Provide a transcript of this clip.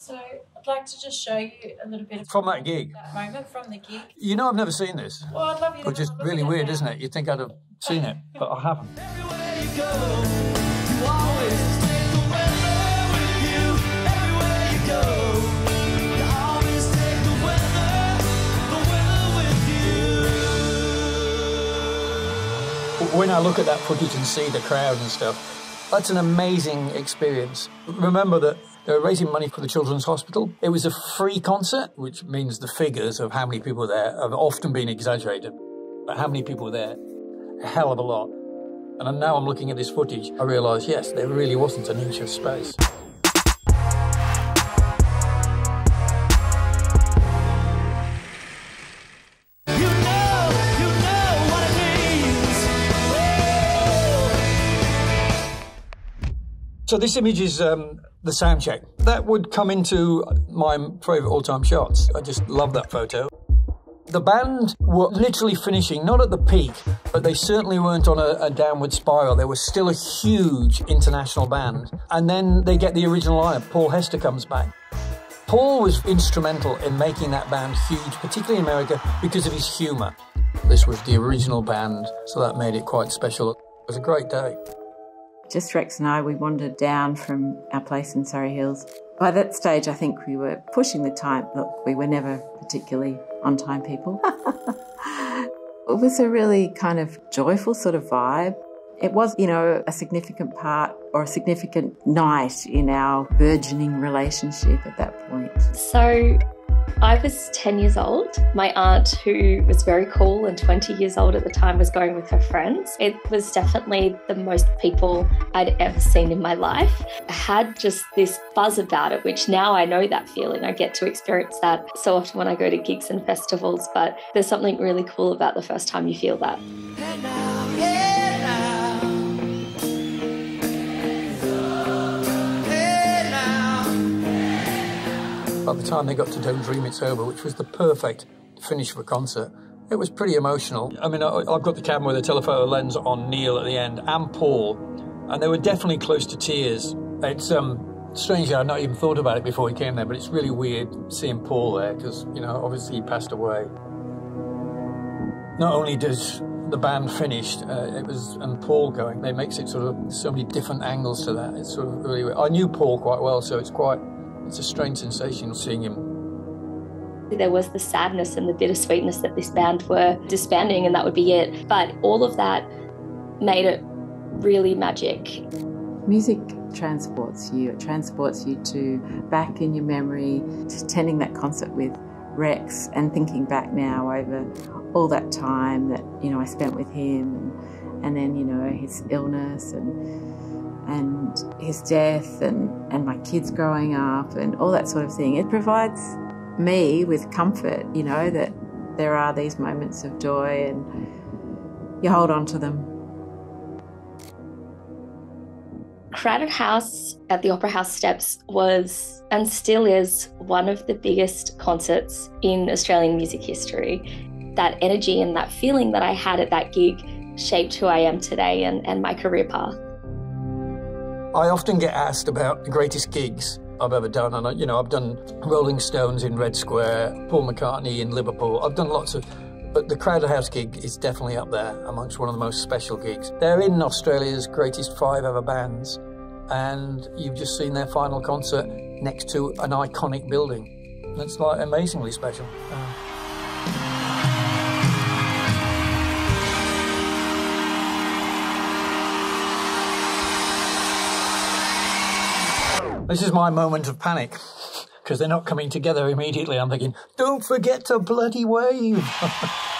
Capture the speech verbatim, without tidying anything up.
So I'd like to just show you a little bit of from that gig. That moment from the gig. You know, I've never seen this. Well, I'd love you to Which is really weird, isn't it? You'd think I'd have seen it, but I haven't. Everywhere you go, you always take the weather with you. Everywhere you go, you always take the weather, the weather with you. When I look at that footage and see the crowd and stuff, that's an amazing experience. Remember that they were raising money for the Children's Hospital. It was a free concert, which means the figures of how many people were there have often been exaggerated. But how many people were there? A hell of a lot. And now I'm looking at this footage, I realise, yes, there really wasn't an inch of space. So this image is um, the sound check. That would come into my favourite all-time shots. I just love that photo. The band were literally finishing, not at the peak, but they certainly weren't on a, a downward spiral. They were still a huge international band. And then they get the original lineup. Paul Hester comes back. Paul was instrumental in making that band huge, particularly in America, because of his humour. This was the original band, so that made it quite special. It was a great day. Just Rex and I, we wandered down from our place in Surrey Hills. By that stage, I think we were pushing the time. Look, we were never particularly on-time people. It was a really kind of joyful sort of vibe. It was, you know, a significant part or a significant night in our burgeoning relationship at that point. So I was ten years old. My aunt, who was very cool and twenty years old at the time, was going with her friends. It was definitely the most people I'd ever seen in my life. I had just this buzz about it, which now I know that feeling. I get to experience that so often when I go to gigs and festivals, but there's something really cool about the first time you feel that. Hey now, hey now. Hey now. By the time they got to Don't Dream It's Over, which was the perfect finish for a concert, it was pretty emotional. I mean, I, I've got the camera with a telephoto lens on Neil at the end and Paul, and they were definitely close to tears. It's um, strangely, I'd not even thought about it before he came there, but it's really weird seeing Paul there because, you know, obviously he passed away. Not only does the band finish, uh, it was, and Paul going, they makes it sort of so many different angles to that. It's sort of really weird. I knew Paul quite well, so it's quite, it's a strange sensation seeing him. There was the sadness and the bittersweetness that this band were disbanding, and that would be it. But all of that made it really magic. Music transports you. It transports you to back in your memory, to attending that concert with Rex and thinking back now over all that time that, you know, I spent with him, and, and then, you know, his illness and and his death and, and my kids growing up and all that sort of thing. It provides me with comfort, you know, that there are these moments of joy and you hold on to them. Crowded House at the Opera House steps was, and still is, one of the biggest concerts in Australian music history. That energy and that feeling that I had at that gig shaped who I am today and, and my career path. I often get asked about the greatest gigs I've ever done, and I, you know, I've done Rolling Stones in Red Square, Paul McCartney in Liverpool. I've done lots of, but the Crowded House gig is definitely up there amongst one of the most special gigs. They're in Australia's greatest five ever bands, and you've just seen their final concert next to an iconic building. It's like amazingly special. Uh, This is my moment of panic, because they're not coming together immediately. I'm thinking, don't forget to bloody wave.